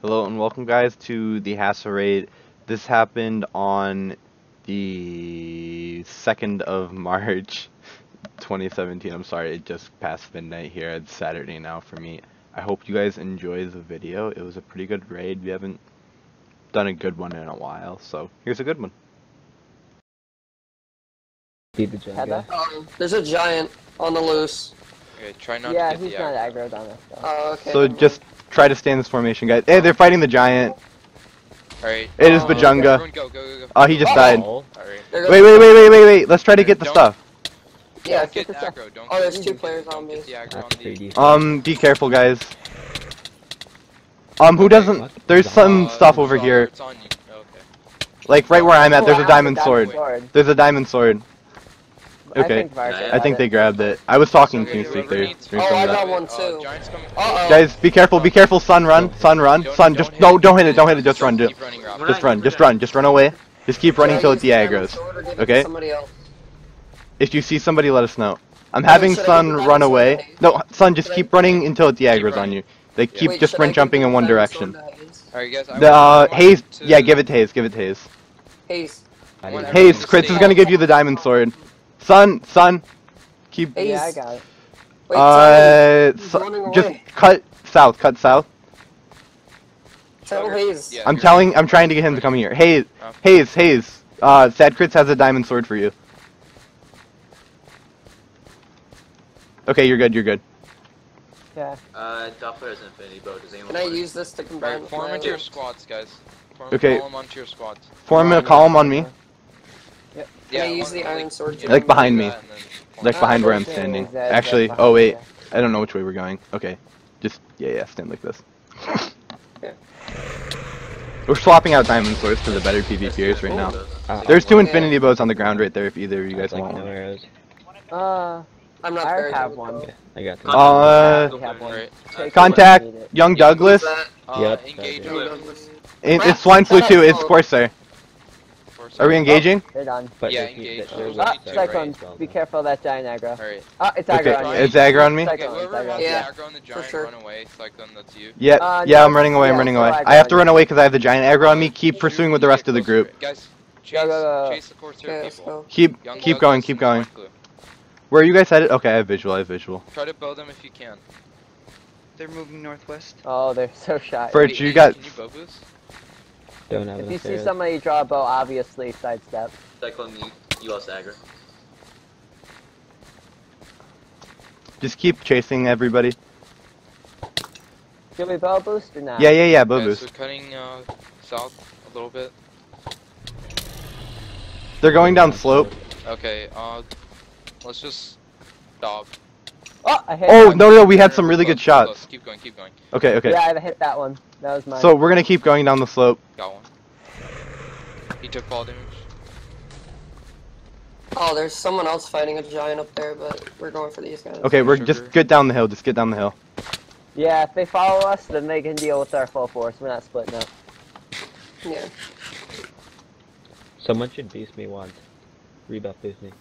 Hello and welcome guys to the Hasa Raid. This happened on the 2nd of March 2017. I'm sorry, it just passed midnight here. It's Saturday now for me. I hope you guys enjoy the video. It was a pretty good raid. We haven't done a good one in a while, so here's a good one. There's a giant on the loose. Okay, try not yeah, to get he's not aggroed on us though. Oh, okay. So just try to stay in this formation, guys. Hey, they're fighting the giant. Alright. It is Bajunga. Everyone go. Oh, he just died. Alright. Wait. Let's try to get the stuff. Yeah, Get the stuff. aggro. Don't Oh, there's get two players on me. the aggro on the... Be careful, guys. Who doesn't? There's some stuff over here. It's on you. Okay. Like right where I'm at, there's a diamond sword. There's a diamond sword. Okay, I think they grabbed it. I was talking to you, so they're Oh, I got one too. Uh-oh. Guys, be careful, Sun, run. Sun, just, no, don't hit it, just run, just run away. Just keep running till it's the aggros, okay? If you see somebody, let us know. I'm having Sun run away. No, Sun, just keep running until it's the aggros on you. They keep just sprint jumping in one direction. Alright guys, The, Haze, yeah, give it to Haze. Haze, Crits is gonna give you the diamond sword. Sun, keep. Yeah, I got it. Wait, just cut south. Tell Hayes. I'm trying to get him to come here. Hayes. Sad Crits has a diamond sword for you. Okay, you're good. Yeah. Doppler has infinity bow. Does anyone Can I use this to combine with form my into your squads, guys. Form Okay. a column onto your squads. Form a column on me. Can I use the iron sword? Like behind me. Like behind where I'm Okay, standing. that's Actually, behind oh wait. you. I don't know which way we're going. Okay. Just, yeah, stand like this. We're swapping out diamond swords for the better PvPers right now. There's two infinity bows on the ground right there if either of you guys want one. I'm not I very have good. one. I got two. I have one. Alright. Contact young Douglas. Engage It's swine flu too. It's Corsair. Are we engaging? They're done. Yeah, engage. Cyclone, be careful of that giant aggro. Alright. It's aggro on Okay, you. it's aggro on me. Okay, Cyclone, whoever wants Yeah, the aggro on the giant, sure. run away. Cyclone, that's you. Yeah, No, I'm running away. I have to run away because I have the giant aggro on me. Keep pursuing with the rest of the group. Guys, Go. chase the Corsair people. Keep going. Where are you guys headed? Okay, I have visual. Try to bow them if you can. They're moving northwest. Oh, they're so shy. Birch, you got. Can you bow boost? Don't have If you see somebody draw a bow, obviously sidestep. Cyclone, you lost aggro. Just keep chasing everybody. Give me bow boost or not? Yeah, bow Okay, boost. so cutting south a little bit. They're going down slope. Okay, let's just stop. Oh, I hit Oh one. no, we had some really good shots. Keep going. Okay. Yeah, I hit that one. That was mine. So we're gonna keep going down the slope. Got one. He took fall damage. Oh, there's someone else fighting a giant up there, but we're going for these guys. Okay, we're just get down the hill. Yeah, if they follow us, then they can deal with our full force. We're not splitting up. Yeah. Someone should boost me once. Rebuff boost me.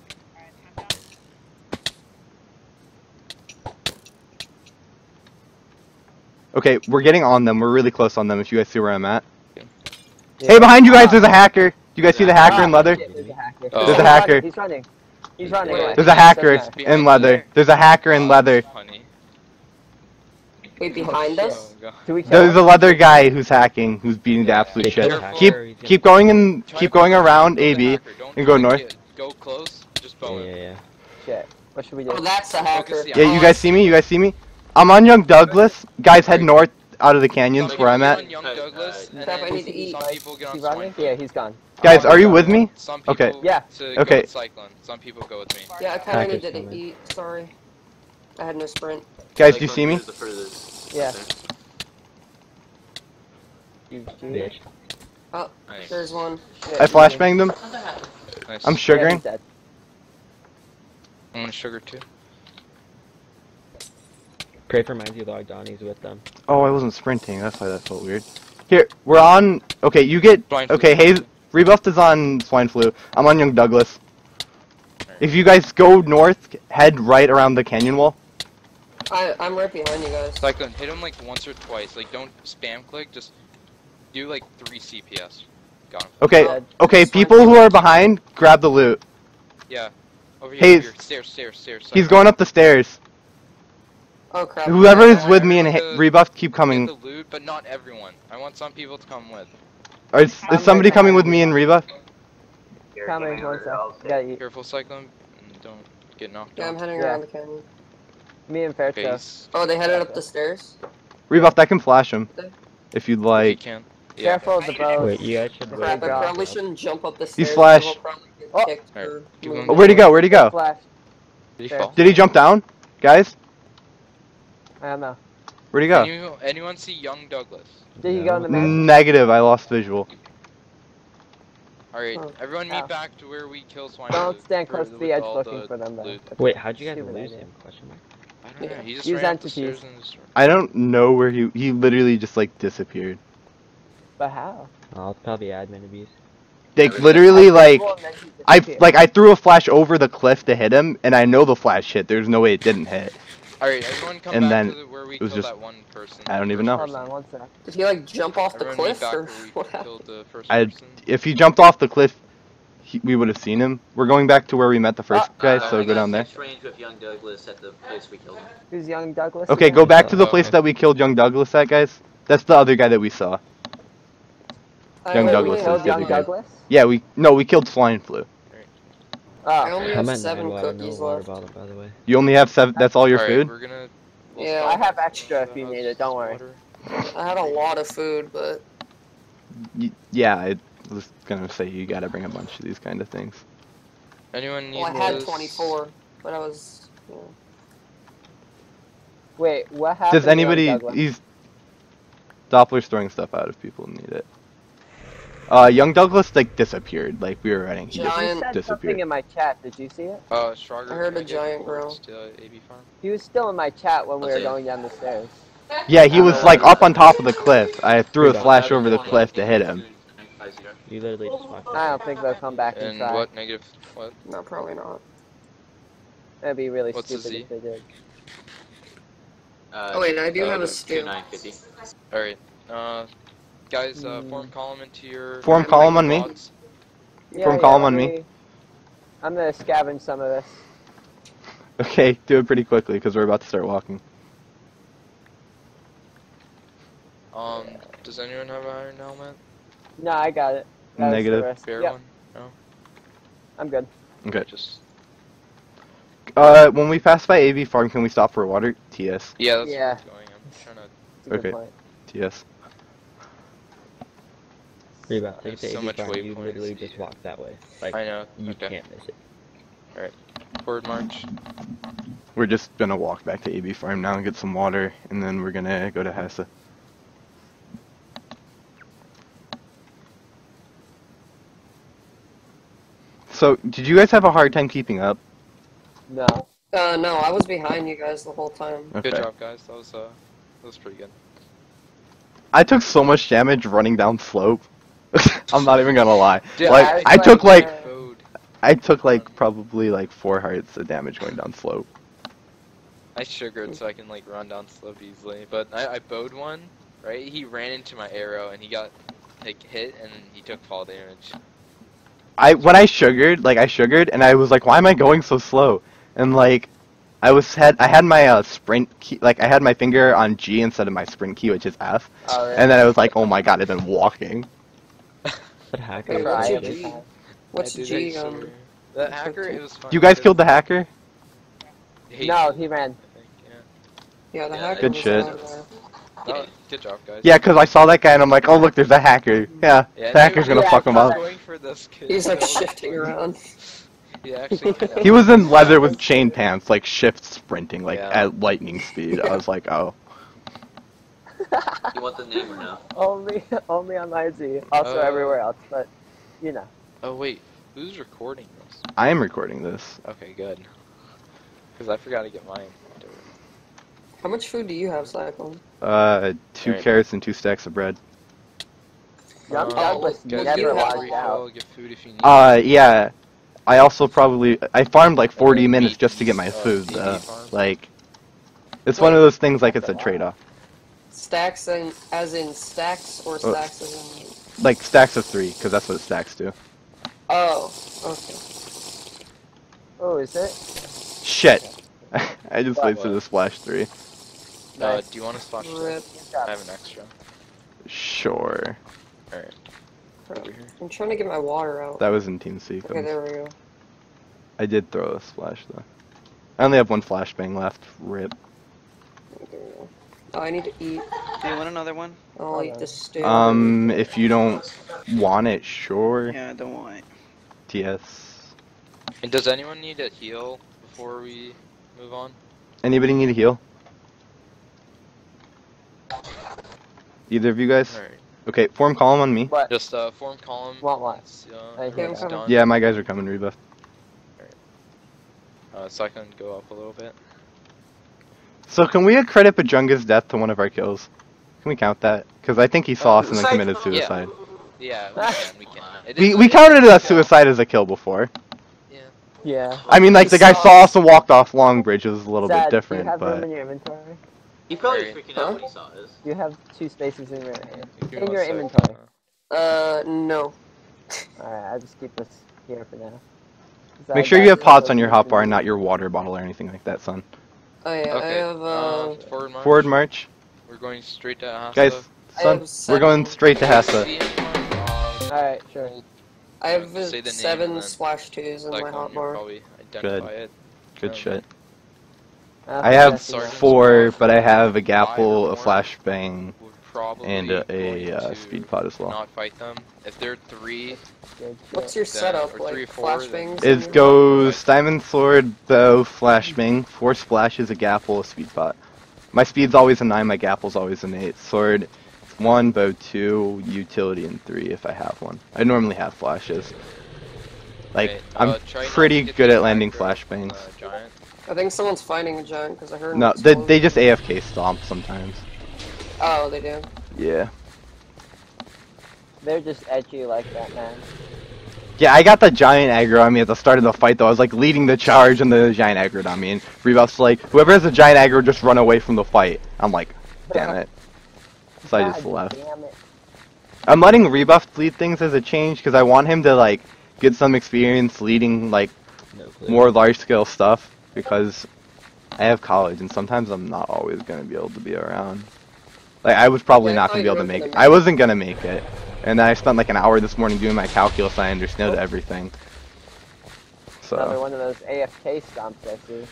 Okay, we're getting on them. We're really close on them. If you guys see where I'm at. Yeah. Hey, behind you guys, there's a hacker. Do you guys see the hacker in leather? There's a hacker. Oh. There's a hacker. He's running. There's a hacker in leather. There's a hacker in leather. Funny. Wait, behind us? Oh, God. Do we kill There's him? a leather guy who's hacking, who's beating the absolute shit. Keep going around AB and go north. Go close. Just bow it. Yeah. Shit. What should we do? Oh, that's the hacker. Focus, Yeah, you guys see me? I'm on young Douglas. Guys, head north out of the canyons where I'm at. Young Douglas, and Crap, I then need to eat. some people get on He's running? swine. Yeah, he's gone. Guys, are you with me? Some people Okay. Yeah. to Okay. go with Cyclone. Some people go with me. Yeah, I kinda Hacker's needed to coming. eat, sorry. I had no sprint. Guys, do you see me? Yeah. Bitch. Oh, Nice. there's one. I flashbanged them. Nice. I'm Yeah, sugaring. he's dead. I'm gonna sugar too. Pray for Minds you log Donnie's with them. Oh, I wasn't sprinting. That's why that felt weird. Here, we're on. Okay, you get. Swine flu. Okay, Hayes. Rebuffed is on swine flu. I'm on young Douglas. If you guys go north, head right around the canyon wall. I'm right behind you guys. Cyclone, hit him like once or twice. Like, don't spam click, just Do like 3 CPS. Got him. Okay, Uh, okay, people who are behind, grab the loot. Yeah. Over here, Hey, over here. Stairs. He's going up the stairs. Oh crap. Whoever is Alright, with me and everyone rebuff, keep Get coming. the loot, but not everyone. I want some people to come with. Is somebody coming with me and rebuff? Coming, one sec. Got you. Careful, Cyclone, and don't get knocked Yeah, I'm out. heading Yeah. around the canyon. Me and Fairchild. Base. Oh, they headed up the stairs? Rebuff, that can flash him. If you'd If you like. can. Yeah. Careful of the boat. Wait, you guys should wait. Crap, I drop. probably shouldn't jump up the stairs. flash. He'll probably get Oh. kicked Alright, or keep moved. going. Oh, where'd he go? Where'd he go? Flash. Did he There. fall? Did he jump down? Guys? I don't know. Where'd he go? Anyone see Young Douglas? Did he go in the mansion? Negative, I lost visual. Alright, Oh. everyone meet Ow. back to where we kill swine. Don't Flu stand for close to with the edge all looking for them, though. loot. That's Wait, how'd you guys stupid lose idea. him? Question mark. I don't know, Yeah. he just Use ran up the entities. stairs and just... I don't know where he literally just like disappeared. But how? Oh, it's probably admin abuse. Like literally like Well, then he I disappeared. I threw a flash over the cliff to hit him and I know the flash hit. There's no way it didn't hit. Alright, everyone come And back then to where we it was killed just- that one person. I don't the even first know. Hold person. on, one sec. Did he like jump off the Everyone meet cliff back or where we what happened? killed the first I- person. If he jumped off the cliff, we would have seen him. We're going back to where we met the first guy, so go down there. Range with young Douglas at the place we killed him. Who's young Douglas? Okay, again? go back to the place Okay. that we killed young Douglas at, guys. That's the other guy that we saw. Young I Douglas only is have the Young other guy. Douglas? Yeah, we killed swine flu. I Oh, only I have meant 7 water, no cookies water left. bottle, by the way. You only have 7. That's all your Alright, food. we're gonna... Yeah, stop. I have extra if you need it, don't worry. Water. I had a lot of food, but Yeah, I was gonna say you gotta bring a bunch of these kind of things. Anyone need well, I had this? 24, but I was. Yeah. wait, what happened Does to young anybody? Douglas? He's Doppler's throwing stuff out if people need it. Young Douglas like disappeared. Like we were running, he You just Giant- said disappeared. something in my chat, did you see it? Schrager, I heard can a get giant coordinates growl. to AB farm? He was still in my chat when we were Okay. going down the stairs. Yeah, he was like up on top of the cliff. I threw a flash over the cliff to hit him. You literally just walked I don't think they'll come back and And try. what negative? What? No, probably not. That'd be really What's the stupid Z? if they did. Oh wait, I do have a stew. All right. Guys, Hmm. form column into your. Form column on me. pods. From column let on me. I'm gonna scavenge some of this. Okay, do it pretty quickly because we're about to start walking. Does anyone have an iron helmet? No, I got it. That was the Negative. risk. Fair Yep, one. I'm good. Okay. Just. When we pass by AV Farm, can we stop for water? TS. Yeah, that's Yeah. where it's going. I'm trying to. It's a good Okay. point. TS. Reba, take There's the so AB much farm, you waypoints. literally just walk that way. Like, I know. you Okay. can't miss it. Forward march. We're just gonna walk back to AB Farm now and get some water, and then we're gonna go to Hasa. So, did you guys have a hard time keeping up? No. No, I was behind you guys the whole time. Okay. Good job, guys. That was pretty good. I took so much damage running down slope. I'm not even gonna lie. Dude, Like, I I took like Bowed. I took like probably like 4 hearts of damage going down slope. I sugared so I can like run down slope easily, but I bowed one. Right, he ran into my arrow and he got like hit and he took fall damage. When I sugared, and I was like, why am I going so slow? And like, I had my sprint key, like I had my finger on G instead of my sprint key, which is F. Oh, really? And then I was like, oh my god, I've been walking. That hacker. Hey, was what's your good. G? What's I did G? sugar. That hacker, it was fun. You guys killed the hacker? No, he ran. I think, yeah. Yeah, the Yeah, hacker good was shit. out there. Oh, good job, guys. Yeah, because I saw that guy and I'm like, oh look, there's a hacker. Yeah, Yeah, the hacker's gonna yeah, fuck him I saw up. that. Going for this kid. He's like shifting around. Yeah, actually. He was in leather with chain pants, like shift sprinting, like Yeah. at lightning speed. I was like, oh. You want the name or no? Only on my Z. Also everywhere else, but you know. Oh wait, who's recording this? I am recording this. Okay, good. Because I forgot to get mine. How much food do you have, Cyclone? 2 Alright. carrots and 2 stacks of bread. Young Oh, Douglas guys, never get a lost refill, out. get food if you need. Yeah. I also I farmed like 40 minutes Meat. just to get my Oh, food. DD farm? Like, it's one of those things like it's a trade-off. Stacks as in stacks or stacks as in... Like stacks of 3, because that's what stacks do. Oh, okay. Oh, is it? Shit! I just What? wasted a splash 3. Nice. Do you want to splash two? Rip. I have an extra. Sure. Alright. Over here. I'm trying to get my water out. That was in team Okay, sequence. there we go. I did throw a splash though. I only have 1 flashbang left. Rip. There we go. Oh, I need to eat. Do you want another one? I'll eat the stew. If you don't want it, sure. Yeah, I don't want it. TS. And does anyone need a heal before we move on? Anybody need a heal? Either of you guys? Alright. Okay, form column on me. What? Just form column. Want what? Once, I hear it's that. done. Yeah, my guys are coming, rebuff. So I can go up a little bit. So can we accredit Bajunga's death to one of our kills? Can we count that? Because I think he saw us and then committed suicide. Yeah, we can. It We, is we a- counted that suicide as a kill before. Yeah. I mean, like, the guy saw us and walked off Longbridge. It was a little bit Zad, do you different, have room but... in your inventory? He probably Alright. freaking out when he saw us. You have 2 spaces in your Give me in 1 your sec. inventory. No. Alright, I'll just keep this here for now. Make Zad, sure you guys, have pots on those your are hotbar, the- not your water bottle or anything like that, son. Oh yeah, Okay. I have Forward march. Forward march. We're going straight to Hasa. Guys, I son, have we're going 7. straight to Hasa. See anyone? Alright, sure. I have Say the name 7 and then splash 2s in my Cyclone, you'll hotbar. probably identify it. Good shit. I'll I have pass you that. Sergeant 4, Squad, but I have a 5 gapple, or a more flashbang, would probably and going a to speed pod as well. not fight them. If they're 3, Good shit. What's your Then- setup? or Like 3 or 4, then- flashbangs? It goes Diamond Sword, bow, flashbang, 4 splashes, a gapple, a speed pot. My speed's always a 9, my gapple's always an 8. Sword, 1, bow 2, utility, and 3 if I have one. I normally have flashes. Like, Right, I'm try not pretty to get good the at landing aggro, flashbangs. Giant. I think someone's fighting a giant because I heard. No, him they explode. just AFK stomp sometimes. Oh, they do. Yeah. They're just edgy like that, man. Yeah, I got the giant aggro on me at the start of the fight though. I was like leading the charge and the giant aggroed on me. And Rebuff's like, whoever has a giant aggro, just run away from the fight. I'm like, damn it. So I just God left. damn it. I'm letting Rebuff lead things as a change because I want him to like get some experience leading like No clue. more large scale stuff because I have college and sometimes I'm not always gonna be able to be around. Like I was probably Yeah, I not thought gonna be you able to were make gonna it. make I it. wasn't gonna make it. And then I spent like an hour this morning doing my calculus and I understood everything. Another So one of those AFK stomps I see.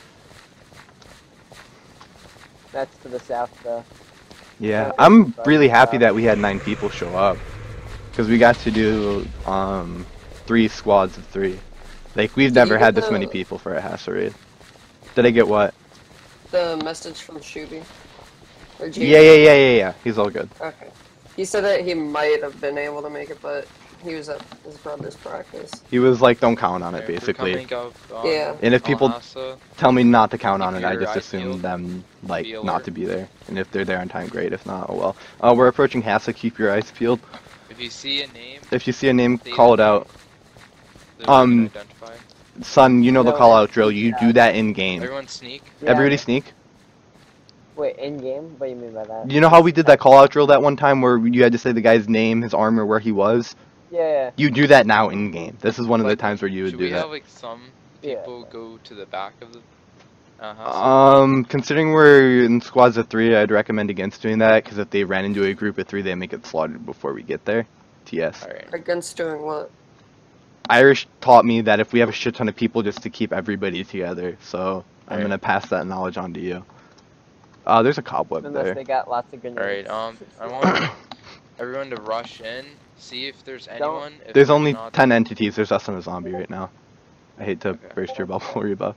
That's to the south though. yeah, Okay, I'm sorry. really happy that we had 9 people show up because we got to do 3 squads of 3. Like we've Did never you had get this many the- people for a Hasa Raid. Did I get what? The message from Shuby. Or Jamie. Yeah. He's all good. Okay. He said that he might have been able to make it, but he was at his brother's practice. He was like, don't count on it, Alright, we're basically. coming up on- Yeah. And if on people Hasa. tell me not to count on Keep it, I your just eyes assume peeled. them like Be not alert. to be there. And if they're there on time, great. If not, oh well. We're approaching Hasa. Keep your eyes peeled. If you see a name, If you see a name, say call the it out. that we can identify. Son, you know the No, call out it's- drill. You do that in game. Everyone sneak. Yeah, Everybody sneak. Wait, in game? What do you mean by that? You know how we did that call out drill that one time where you had to say the guy's name, his armor, where he was? Yeah. You do that now in game. This is one of the Like, times where you would Should do we that. have like some Yeah. people go to the back of the Considering we're in squads of 3, I'd recommend against doing that because if they ran into a group of 3, they make it slaughtered before we get there. TS. Alright. Against doing what? Irish taught me that if we have a shit ton of people, just to keep everybody together. So I'm Alright. gonna pass that knowledge on to you. There's a cobweb Unless there. they got lots of Alright, grenades. I want everyone to rush in, see if there's anyone. If There's only not, 10 entities. There's us and a zombie right now. I hate to Okay. burst your bubble, Reba.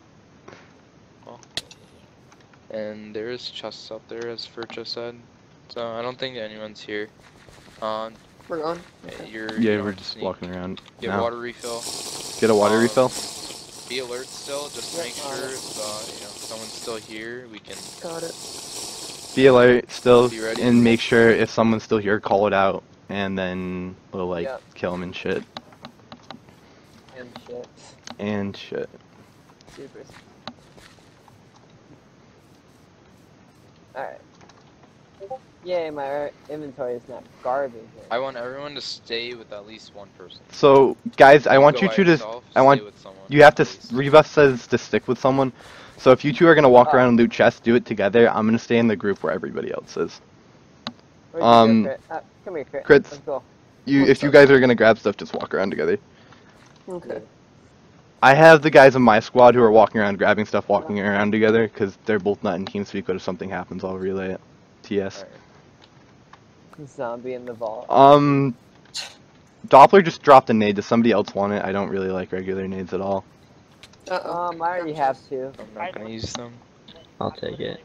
And there is chests up there, as Furcha said. So I don't think anyone's here. We're gone. You're you Yeah, don't we're have to just sneak. walking around Get now. water refill. Get a water refill. Be alert still, just to Yep, make on sure it. if someone's still here, we can. Got it. Be alert still, Be ready. and make sure if someone's still here, call it out, and then we'll like Yep. kill them and shit. And shit. And shit. Super. Alright. Yay, my inventory is not garbage. I want everyone to stay with at least one person. So, guys, I Don't want go you by two to. yourself, I stay want with someone, you have to. at least. Rebus says to stick with someone. So if you two are gonna walk Oh. around and loot chests, do it together. I'm gonna stay in the group where everybody else is. Where'd you go, Um, Crit? Come here, Crit. Crits, Let's go. if What's you up? guys are gonna grab stuff, just walk around together. Okay. I have the guys in my squad who are walking around grabbing stuff, walking around together, because they're both not in TeamSpeak, but if something happens, I'll relay it. TS. Alright. Zombie in the vault. Doppler just dropped a nade. Does somebody else want it? I don't really like regular nades at all. Uh-oh. I already have two. I'm not gonna use them. I'll take it.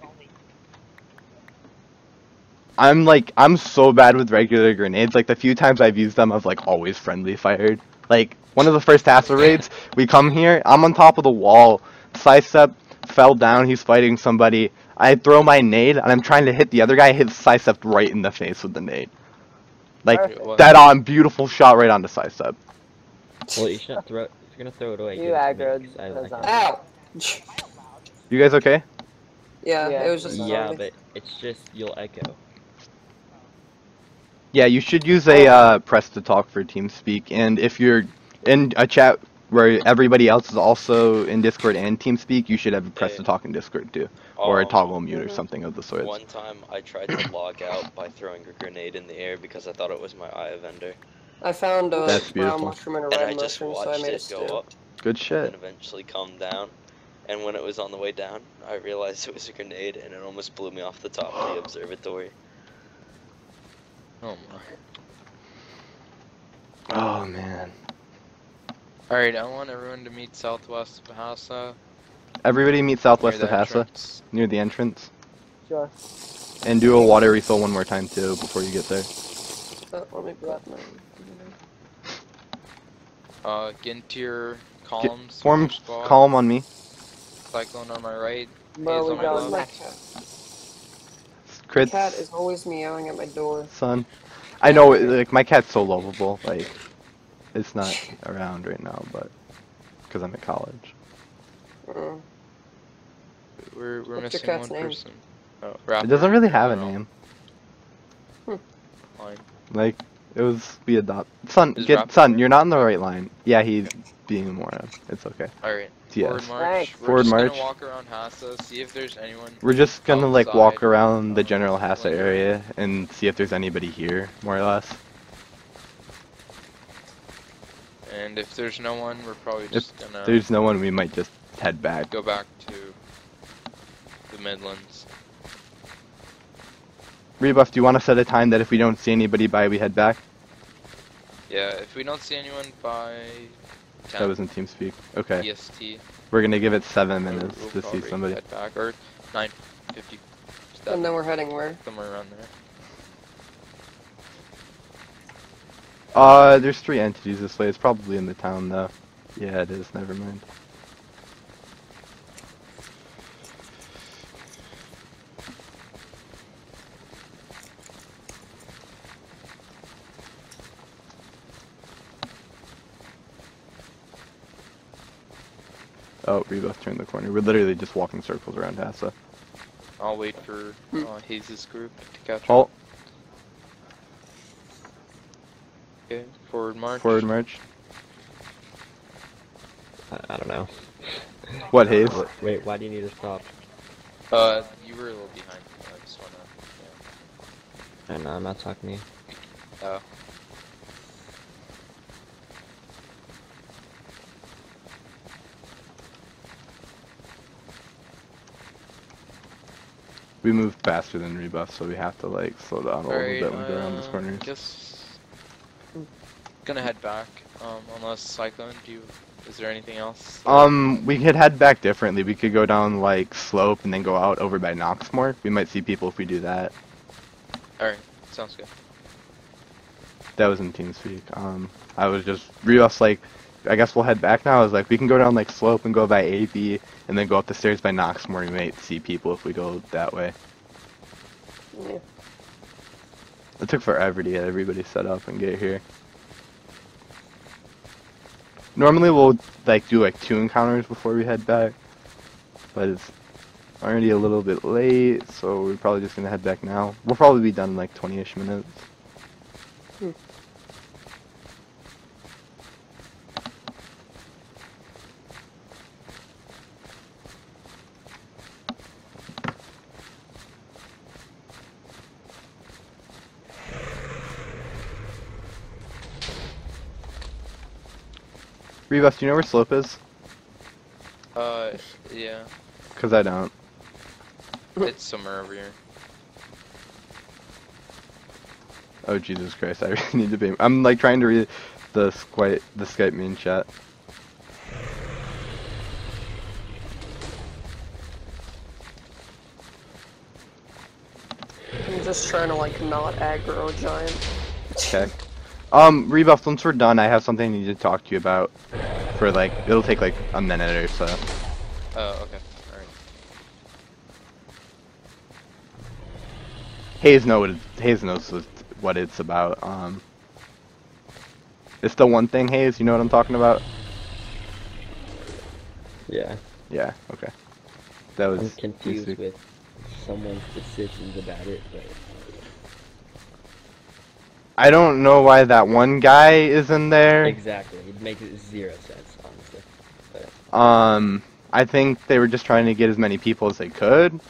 I'm so bad with regular grenades. Like, the few times I've used them, I've, like, always friendly fired. Like, one of the first Hasa raids, we come here, I'm on top of the wall, Sidestep fell down, he's fighting somebody, I throw my nade, and I'm trying to hit the other guy, hit Sidestep right in the face with the nade. Like, Perfect. dead on, beautiful shot right onto Sidestep. Well, you shouldn't throw it. If you're gonna throw it away, You give it to me, aggroed 'cause I the like zombie. it. Ow! You guys okay? Yeah, Yeah. it was just a Yeah, zombie. but it's just you'll echo. Yeah, you should use a press to talk for TeamSpeak, and if you're in a chat where everybody else is also in Discord and TeamSpeak, you should have a press to talk in Discord too, or a toggle mute or something of the sort. One time I tried to log out by throwing a grenade in the air because I thought it was my eye vendor. I found a That's brown beautiful. mushroom and a And red I just mushroom, so I watched made a it stew. go up Good and shit. eventually come down. And when it was on the way down, I realized it was a grenade and it almost blew me off the top of the observatory. Oh my. Oh man. Alright, I want everyone to meet southwest of Hasa. Everybody meet southwest near of the Hasa, entrance. near the entrance, Sure. and do a water refill one more time too before you get there. Let me put my... Get into your columns. Form your squad. column on me. Cyclone on my right. Where Haze we on my going left. My next? cat. Crits, Cat is always meowing at my door. son. I know, like, my cat's so lovable. Like, it's not around right now, but because I'm at college. Mm. We're What's your missing cat's one name? person. Oh, It Rapper. doesn't really have a No, name. fine. Like, it was we adopt. Son, Is get Raptor son. there? You're not in the right line. Yeah, he's being a moron. It's okay. Alright. Yes. Forward march. Thanks. We're Forward just march. gonna walk around Hasa, see if there's anyone. We're just gonna like walk outside, around the general Hasa like- area and see if there's anybody here, more or less. And if there's no one, we're probably If just gonna there's no one, we might just head back. go back to the Midlands. Rebuff, do you want to set a time that if we don't see anybody by, we head back? Yeah, if we don't see anyone by 10 That was in TeamSpeak. Okay. EST, We're gonna give it 7 we'll minutes to see probably somebody. head back, or 9:50, And then we're heading where? somewhere around there. There's 3 entities this way. It's probably in the town though. Yeah, it is. Never mind. Oh, Rebuff turned the corner. We're literally just walking circles around Hasa. I'll wait for Hayes' group to catch Halt. up. Okay, forward march. Forward march. I don't know. What, Hayes? Wait, why do you need to stop? You were a little behind. I just wanna. I know, I'm not talking to you. Oh. We moved faster than Rebuff, so we have to like slow down a little Alright, bit when we go around this corner. guess gonna head back. Unless Cyclone, is there anything else? We could head back differently. We could go down like slope and then go out over by Knoxmore. We might see people if we do that. Alright, sounds good. That was in TeamSpeak. I was just Rebuff's like, I guess we'll head back now. I was like, we can go down like slope and go by AB and then go up the stairs by Knoxmore. We might see people if we go that way. Yeah. It took forever to get everybody set up and get here. Normally we'll like do like 2 encounters before we head back, but it's already a little bit late, so we're probably just gonna head back now. We'll probably be done in like 20-ish minutes. Rebuff, do you know where Slope is? Yeah. Cause I don't. It's somewhere over here. Oh Jesus Christ! I really need to be. I'm like trying to read the Skype main chat. I'm just trying to like not aggro a giant. Okay. Rebuff. Once we're done, I have something I need to talk to you about. For like, it'll take like a minute or so. Oh, okay. Alright. Hayes knows what it's about. It's the one thing, Hayes. You know what I'm talking about? Yeah. Yeah. Okay. That was. I'm confused basic. with someone's decisions about it, but I don't know why that one guy is in there. exactly, it makes zero sense, honestly. But I think they were just trying to get as many people as they could.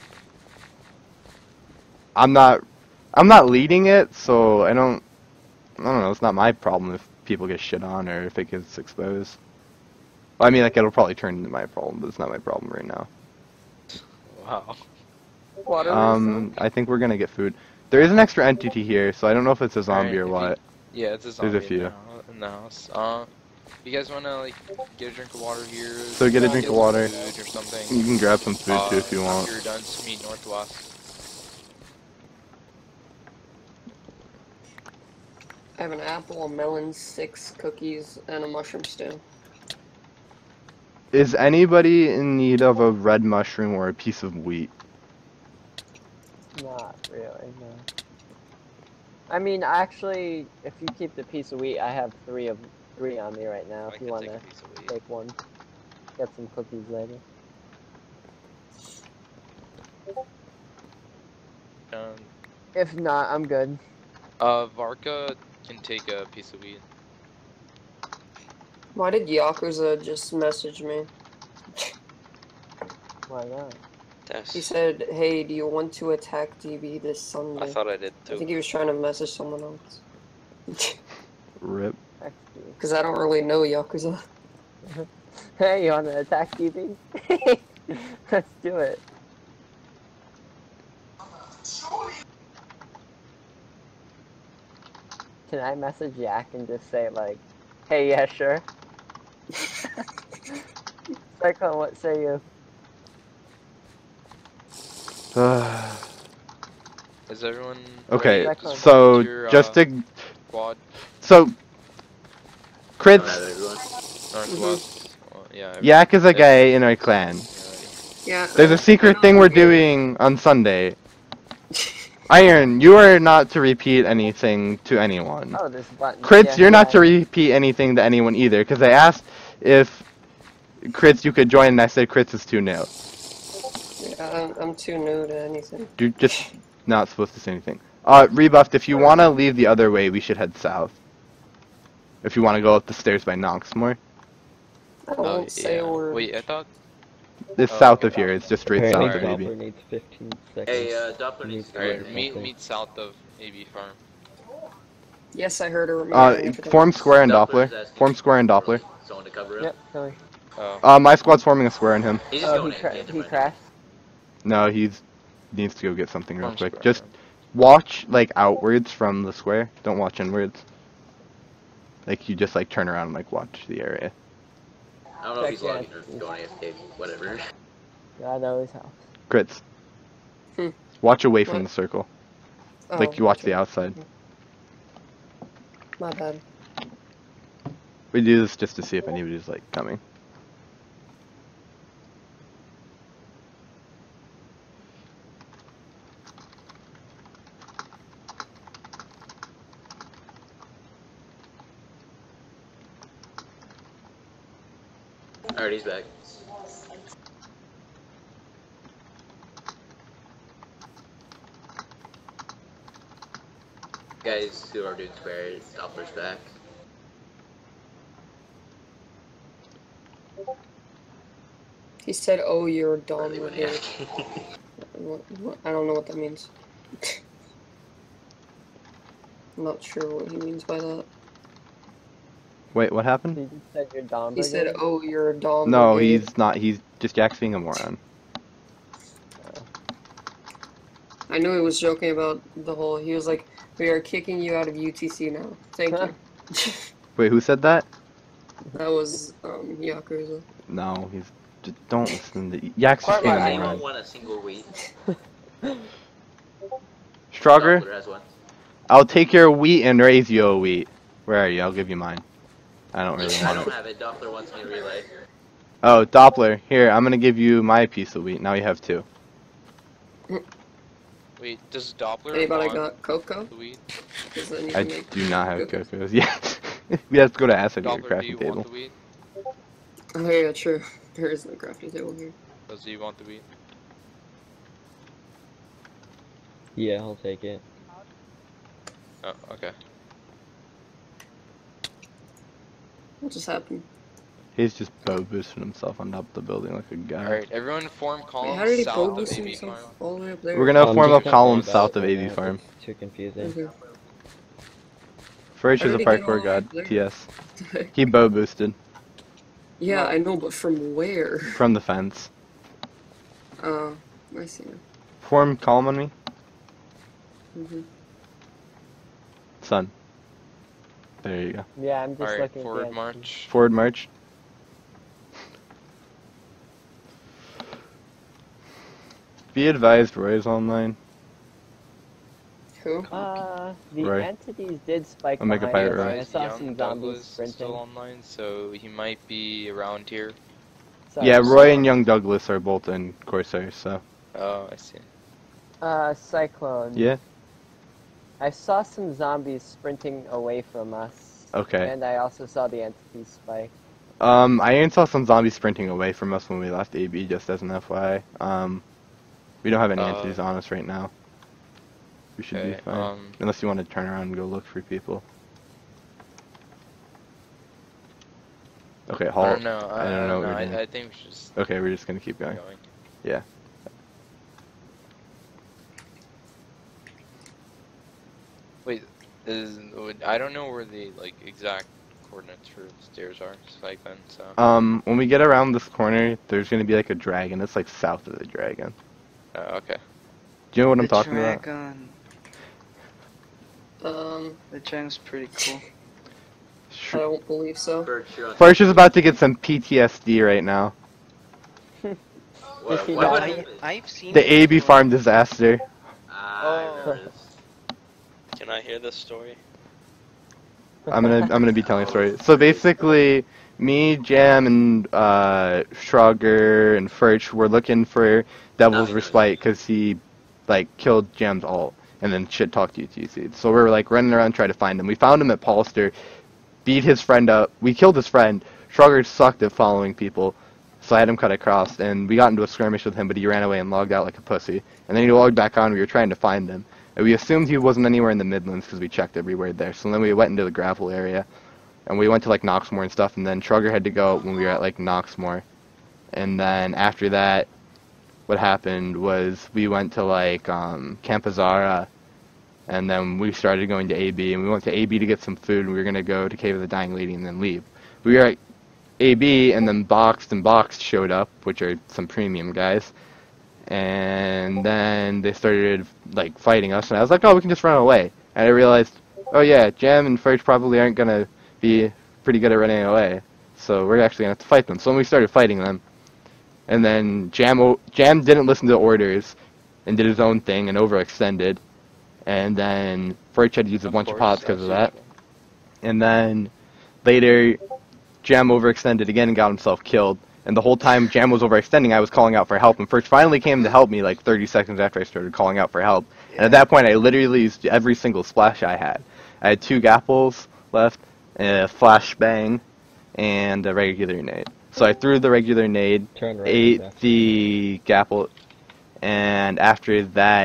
I'm not leading it, so I don't know. It's not my problem if people get shit on or if it gets exposed. Well, I mean, like it'll probably turn into my problem, but it's not my problem right now. Wow. Water I think we're gonna get food. There is an extra entity here, so I don't know if it's a zombie Alright, or if what. Yeah, it's a There's zombie a few. in the house. You guys wanna like get a drink of water here? So get a drink Get of some water. food or something. You can grab some food too if you want. After you're done, just meet northwest. I have an apple, a melon, 6 cookies, and a mushroom stew. Is anybody in need of a red mushroom or a piece of wheat? Not really, no. I mean, actually, if you keep the piece of wheat, I have three on me right now. I If you can want take a to piece of wheat. take one, get some cookies later. If not, I'm good. Varka can take a piece of wheat. Why did Yakuza just message me? Why not? He Tess. said, "Hey, do you want to attack DB this Sunday?" I thought I did I too. think he was trying to message someone else. Rip. XD. Because I don't really know Yakuza. Hey, you want to attack TV? Let's do it. Can I message Yak and just say like, hey, yeah, sure? Cyclone, what say you? Is everyone Okay, ready? Just so run to your, just to quad so crits. northwest. Well, yeah. Yak is a If- guy in our clan. you're ready. Yeah. There's a secret thing we're doing on Sunday. Iron, you are not to repeat anything to anyone. Oh, this button. Crits, Yeah, you're not yeah, to repeat anything to anyone either, because I asked if Crits you could join, and I said Crits is too new. Yeah, I'm too new to anything. You're just not supposed to say anything. Rebuffed, if you want to leave the other way, we should head south. If you want to go up the stairs by Knox more. I won't say a word. Wait, I thought. It's Oh, south okay. of here, it's just straight apparently south of Alright. AB. Doppler needs 15 seconds. Hey, Doppler He needs to to go go ahead to and meet something. south of AB Farm. Yes, I heard her. Form square and Doppler is Doppler. asking Form square and for, Doppler. like, someone to cover him. Yep, sorry. Oh. My squad's forming a square on him. He's just Oh, going he, in. cra He had to he run in. crashed? No, he needs to go get something real Farm quick. square, Just yeah. watch, like, outwards from the square. Don't watch inwards. Like, you just, like, turn around and, like, watch the area. I don't know if he's Check logging or going AFK, whatever. God knows how. Crits. Hmm. Watch away from What? the circle. Oh, Like, you watch okay. the outside. My bad. We do this just to see if anybody's, like, coming. Alright, he's back. guys who are doing square, Doppler's back. He said, "Oh, you're dumb." Really With funny. your... what? I don't know what that means. I'm not sure what he means by that. Wait, what happened? He just said you're dumb. He said, "Oh, you're dumb." No, brigade." he's not. He's just Jack's being a moron. I knew he was joking about the whole. He was like, "We are kicking you out of UTC now. Thank you." Wait, who said that? That was Yakuza. No, he's. Just don't listen to. Jack's just being Does a anyone moron. want a single wheat? Stronger, Doppler has one. I'll take your wheat and raise you a wheat. Where are you? I'll give you mine. I don't really I want don't it. have it. Doppler wants me to relay. Oh, Doppler, here, I'm gonna give you my piece of wheat. Now you have 2. Wait, does Doppler Anybody want got cocoa? the weed? 'Cause then you I can make do not have cookies. cocos. Yeah. We have to go to acid to get a Doppler, do you crafting table. want the weed? Oh yeah, true. There is no crafting table here. Does he want the weed? Yeah, I'll take it. Oh, okay. What just happened? He's just bow boosting himself on top of the building like a guy. Alright, everyone form Wait, columns how did he south bow of boost AB farm. himself all the way up there? We're gonna form just up don't columns worry about south of it AB right now, farm. It's too confusing. Okay. First How is a did he get parkour all the way god. up there? TS. He bow boosted Yeah, I know, but from where? from the fence. Oh, I see. Form column on me, Mm-hmm. son. There you go. Yeah, I'm just Alright, looking forward at march. Forward march. Be advised, Roy's online. Who? The Right. entities did spike I'll make a behind pirate us, right. and I saw Young some zombies Douglas is sprinting. still online, so he might be around here. Sorry. Yeah, Roy and young Douglas are both in Corsair, so. Oh, I see. Cyclone. Yeah? I saw some zombies sprinting away from us. Okay. And I also saw the entities spike. I even saw some zombies sprinting away from us when we left AB, just as an FYI. We don't have any entities on us right now. We should be Okay, fine. Unless you want to turn around and go look for people. Okay, halt. I don't know. I don't know what we're doing. I think we should just Okay, we're just gonna keep keep going. going. Yeah. Wait, I don't know where the exact coordinates for the stairs are. Spike then, so. When we get around this corner, there's gonna be like a dragon. It's like south of the dragon. Okay. Do you know what I'm The talking about? dragon. Um, The dragon's pretty cool. I don't believe so. Birch, you're on First is about to get some PTSD right now. What, He what would died. happen? I've seen The it AB before. farm disaster. I remember this. Can I hear this story? I'm gonna be telling a story. So basically, me, Jam, and Schrager and Furch were looking for Devil's Respite because he killed Jam's ult and then shit talked UTC. So we were running around trying to find him. We found him at Polster, beat his friend up. We killed his friend. Schrager sucked at following people, so I had him cut across, and we got into a skirmish with him, but he ran away and logged out like a pussy. And then he logged back on. We were trying to find him. And we assumed he wasn't anywhere in the Midlands because we checked everywhere there. So then we went into the gravel area, and we went to Knoxmore and stuff. And then Schrager had to go when we were at Knoxmore. And then after that, what happened was we went to Camp Azara, and then we started going to AB, and we went to AB to get some food, and we were gonna go to Cave of the Dying Lady and then leave. We were at AB, and then Boxed and Boxed showed up, which are some premium guys. And then they started fighting us, and I was like, oh, we can just run away. And I realized, oh yeah, Jam and Furch probably aren't gonna be pretty good at running away, so we're actually gonna have to fight them. So when we started fighting them, and then Jam didn't listen to orders and did his own thing and overextended, and then Furch had to use a bunch of pots because of that. And then later, Jam overextended again and got himself killed. And the whole time Jam was overextending, I was calling out for help. And Furch finally came to help me 30 seconds after I started calling out for help. And at that point, I literally used every single splash I had. I had 2 gapples left, a flashbang, and a regular nade. So I threw the regular nade, Turn right. ate left. the gapple, and after that,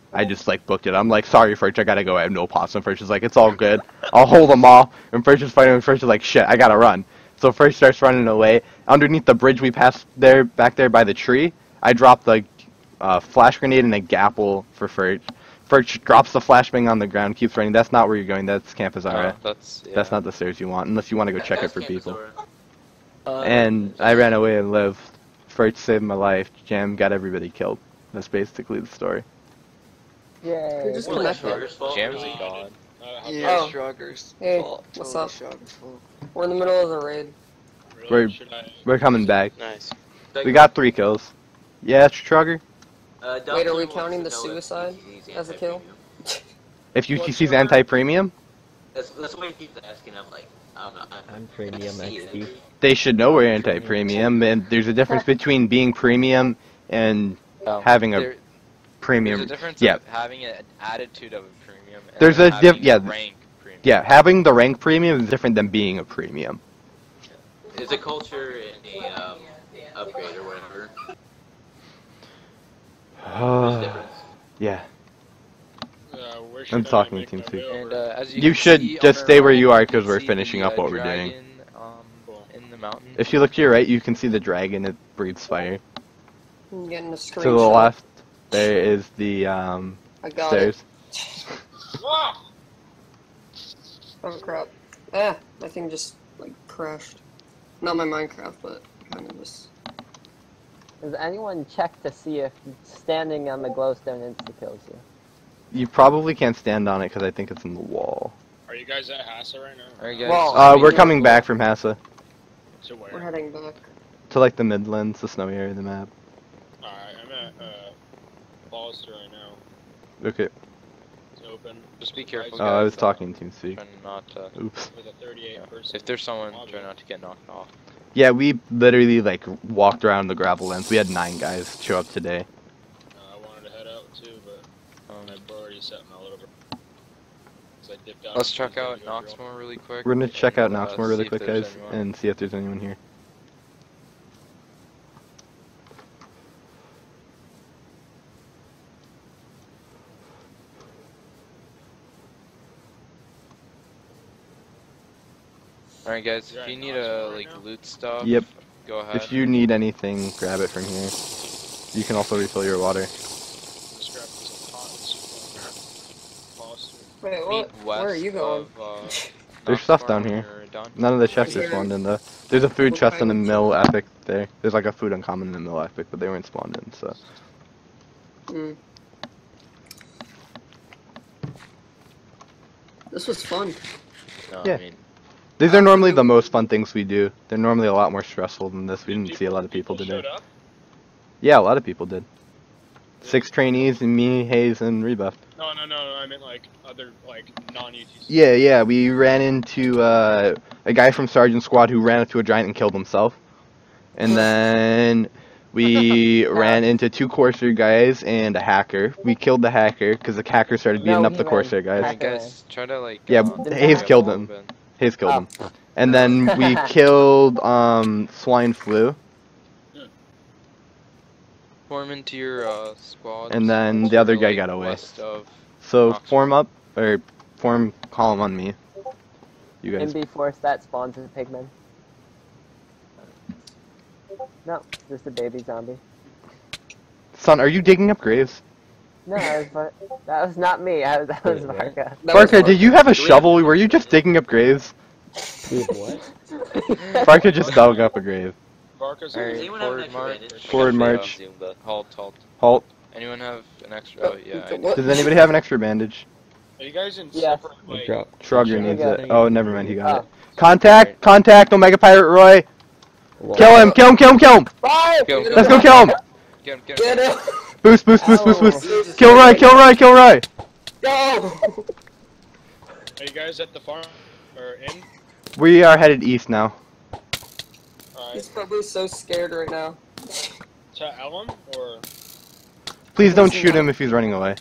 I just like booked it. I'm like, sorry, Furch, I gotta go. I have no pots. And Furch is like, it's all good. I'll hold them off. And Furch is fighting. And Furch is like, shit, I gotta run. So Furch starts running away. Underneath the bridge we passed there, back there by the tree, I dropped the flash grenade and a gapple for Furch. Furch drops the flashbang on the ground, keeps running. That's not where you're going. That's Camp Azara. That's That's not the stairs you want, unless you want to go check it for people. Campazora. And I ran away and lived. Furch saved my life. Jam got everybody killed. That's basically the story. Yay. Just Well, that's connected. Sugar's fault. Jam's a god. Yeah, Oh. Strugger's Hey, fault. what's Totally up? Strugger's fault. We're in the middle of the raid. We're coming back. Nice. We got 3 kills. Yeah, Trugger. Wait, are we counting the suicide as a kill? If UTC's anti-premium, That's why he keeps asking. I'm like, I'm not. I'm premium XD. they should know we're anti-premium, and there's a difference between being premium and having a There's premium. a difference Yeah, of having an attitude of a premium and There's a having yeah. rank premium. Yeah, having the rank premium is different than being a premium. It's a culture and a upgrade or whatever. There's a difference. Yeah, Where I'm should I talking make Team my Speak. way And over? as You can should see just on stay our where right, you are, you 'cause can we're see finishing the, up what we're doing. dragon, in the mountain. If you look to your right, you can see the dragon. It breathes fire. I'm getting a screenshot. To the left, there is the I got stairs. it. Ah! Oh crap. Ah, my thing just like crashed. Not my Minecraft, but kind of just. Does anyone check to see if standing on the glowstone insta-kills you? You probably can't stand on it because I think it's in the wall. Are you guys at Hasa right now? Alright, guys. Well, We're coming back from Hasa To where? We're heading back. to like the Midlands, the snowy area of the map. Alright, I'm at Foster right now. Okay. It's open. Just be careful, Guys, I was guys, talking Team Speak. Try not to. Oops. With a 38 person. If there's someone, lobby. try not to get knocked off. Yeah, we literally like walked around the gravel lands. We had 9 guys show up today. I wanted to head out too, but I've already set my little bit. 'Cause I dipped out. Let's as check soon as I out go drill. Knoxmore really quick. We're gonna check out and, Knoxmore really see if quick, there's guys, anyone. and see if there's anyone here. Alright, guys. You're If you at need Knoxmore right like now? loot stuff, Yep. go ahead. If you need anything, grab it from here. You can also refill your water. Let's grab some pots. Foster. Wait, Meet what? west Where are you going? Of, There's stuff Knoxmore down when here. you're done. None of the chests are Here. spawned in though. There's a food What chest in the kind of mill epic there. There's like a food uncommon in the mill epic, but they weren't spawned in, so. Hmm. This was fun. No, Yeah. I mean, These are normally the most fun things we do. They're normally a lot more stressful than this. We Did didn't see a lot of people today. showed up? Yeah, a lot of people did. 6 trainees and me, Hayes, and Rebuff. No. I meant like other like non-UTC. Yeah, we ran into a guy from Sergeant Squad who ran up to a giant and killed himself. And then we ran into 2 Corsair guys and a hacker. We killed the hacker because the hacker started beating No, up he the ran. Corsair guys. alright, guys, try to like. Yeah, Hayes hurry up killed a him. little bit. Hayes killed him. Oh. And then we killed Swine Flu. Form into your squad. And then the other guy got away. West of. So Knoxville. form up, or form column on me. You guys. MB Force that spawns as pigmen. No, just a baby zombie. Son, are you digging up graves? No, that was not me. That was Varka. That was Barker, fun. did you have a shovel? Were you just digging up graves? Dude, what? Barker just dug up a grave. Varka's Alright, Does anyone have an forward extra march. bandage? Forward Gotta march. zoom, but Halt. Halt. Anyone have an extra? Oh yeah. I do. What? Does anybody have an extra bandage? Are you guys in Yes. separate I like? dropped. Shrugger I needs got it. it. Oh, never mind, he got it. Oh. Contact, Omega Pirate Roy! Lol. Kill him! Bye! Go, Let's go kill him! Get him! Boost! Ow. Kill Roy! Go! Are you guys at the farm or in? We are headed east now. Alright. He's probably so scared right now. To Ellum or? Please don't shoot him if he's running away.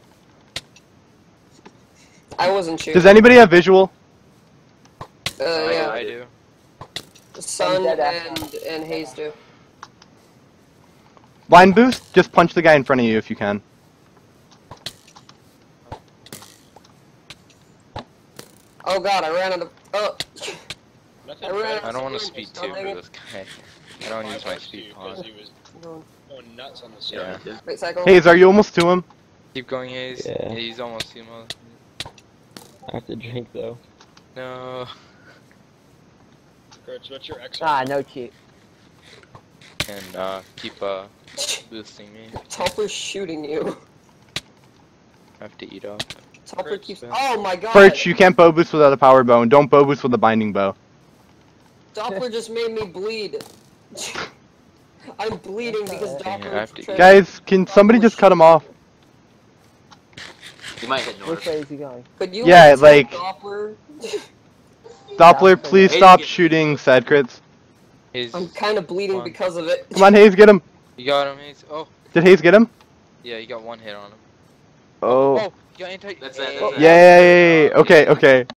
I wasn't shooting. Does anybody have visual? Yeah. I do. The Sun I'm dead after. and Hayes do. Line boost? Just punch the guy in front of you if you can. Oh god, I ran out of. Oh. Nothing I ran better out I of don't want to sprint, speed God 2 dang for it. this guy. I don't use my speed because pause. he was Going. going nuts on the Yeah. side. Wait, cycle. Hayes, are you almost to him? Keep going, Hayes. Yeah. Yeah, he's almost emo. I have to drink though. No. Kurtz, what's your X? Ah, no cheat. And keep boosting me. Toppler's shooting you. I have to eat up. Toppler keeps. Yeah. Oh my god! Perch, you can't bow boost without a power bow, and don't bow boost with a binding bow. Doppler just made me bleed. I'm bleeding because Okay, I Doppler. have to- Guys, can somebody just cut him off? You might hit Which north. way is he going? Could you Yeah, tell like- Doppler? Doppler, please Hayes, stop get- shooting sad crits. Hayes, I'm kind of bleeding One. because of it. Come on, Hayes, get him. you got him, Hayes. Oh, Did Hayes get him? yeah, you got one hit on him. Oh. Oh, you got anti. That's it, Hey. that's it. Yay! Okay, okay.